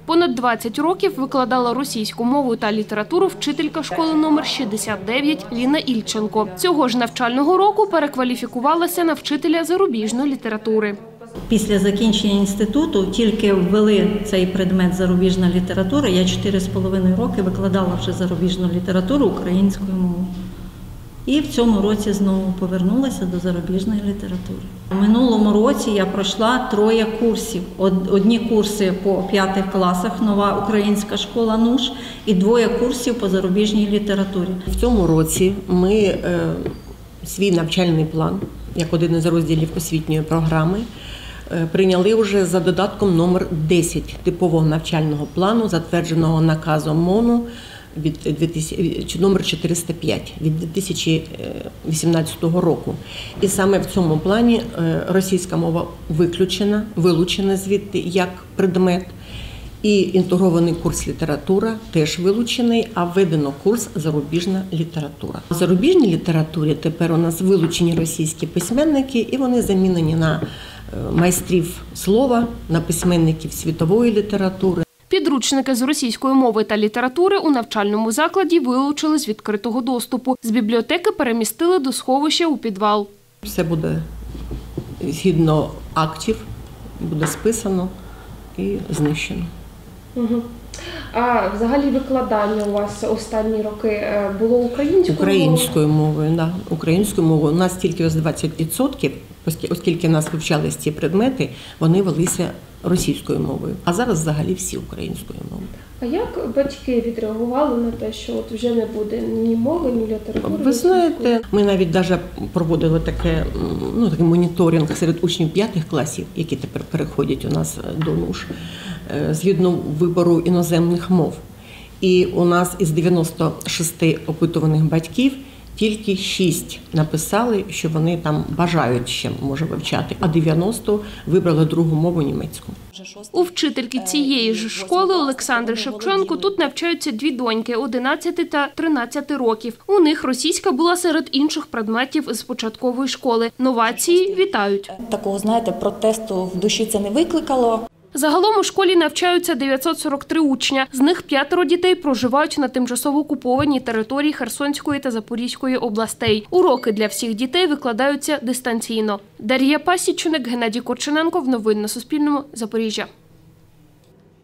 Понад 20 років викладала російську мову та літературу вчителька школи номер 69 Ліна Ільченко. Цього ж навчального року перекваліфікувалася на вчителя зарубіжної літератури. Після закінчення інституту тільки ввели цей предмет зарубіжна література. Я 4,5 роки викладала вже зарубіжну літературу українською мовою. І в цьому році знову повернулася до зарубіжної літератури. У минулому році я пройшла 3 курсів. Одні курси по 5 класах, нова українська школа НУШ, і 2 курсів по зарубіжній літературі. В цьому році ми свій навчальний план, як один із розділів освітньої програми, прийняли вже за додатком номер 10 типового навчального плану, затвердженого наказом МОНу номер 405 від 2018 року. І саме в цьому плані російська мова вилучена звідти як предмет. І інтегрований курс література теж вилучений, а введено курс зарубіжна література. В зарубіжній літературі тепер у нас вилучені російські письменники, і вони замінені на майстрів слова, на письменників світової літератури. Підручники з російської мови та літератури у навчальному закладі вилучили з відкритого доступу. З бібліотеки перемістили до сховища у підвал. Все буде згідно актів, буде списано і знищено. А взагалі викладання у вас останні роки було українською мовою? Українською мовою, да. Українською мовою. У нас тільки ось 20%, оскільки в нас вивчались ці предмети, вони велися російською мовою. А зараз взагалі всі українською мовою. А як батьки відреагували на те, що от вже не буде ні мови, ні літератури? Ви знаєте, ми навіть проводили такий моніторинг серед учнів 5 класів, які тепер переходять у нас до НУШ, згідно вибору іноземних мов. І у нас із 96 опитуваних батьків тільки 6 написали, що вони там бажають ще, може, вивчати, а 90 вибрали другу мову німецьку. У вчительки цієї ж школи Олександри Шевченко тут навчаються 2 доньки – 11 та 13 років. У них російська була серед інших предметів з початкової школи. Новації вітають. Такого, знаєте, протесту в душі це не викликало. Загалом у школі навчаються 943 учня. З них 5 дітей проживають на тимчасово окупованій території Херсонської та Запорізької областей. Уроки для всіх дітей викладаються дистанційно. Дар'я Пасічник, Геннадій Корчененко. Новини на Суспільному. Запоріжжя.